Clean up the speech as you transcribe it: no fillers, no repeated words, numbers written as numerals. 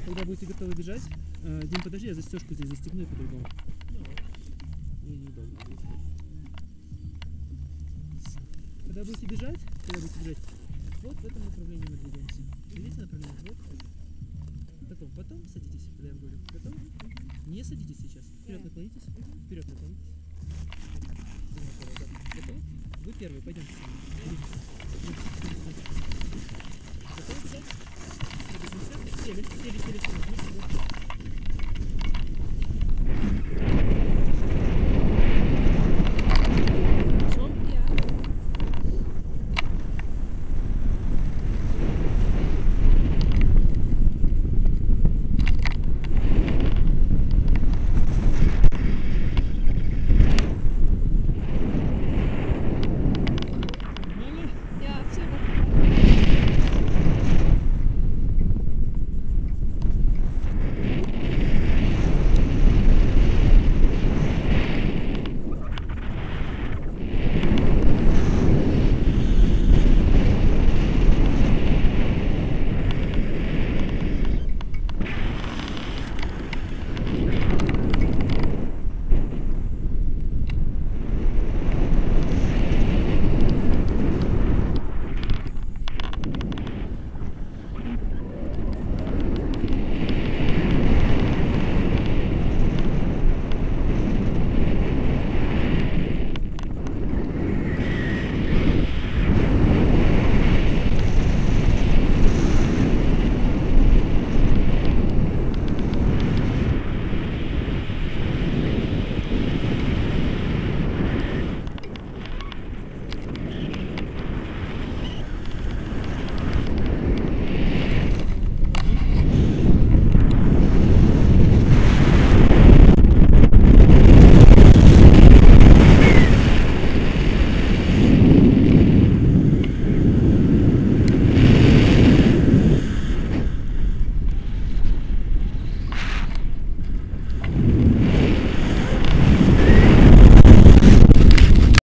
Когда будете готовы бежать, Дим, подожди, я застежку здесь застегну и по-другому. Мне неудобно. Когда будете бежать, вот в этом направлении мы двигаемся. Видите направление? Вот. Таком. Потом садитесь, когда я говорю. Готовы? Не садитесь сейчас. Вперед наклонитесь. Вперед наклонитесь. Готовы? Вы первые, пойдемте со мной. Готовы бежать? Сели.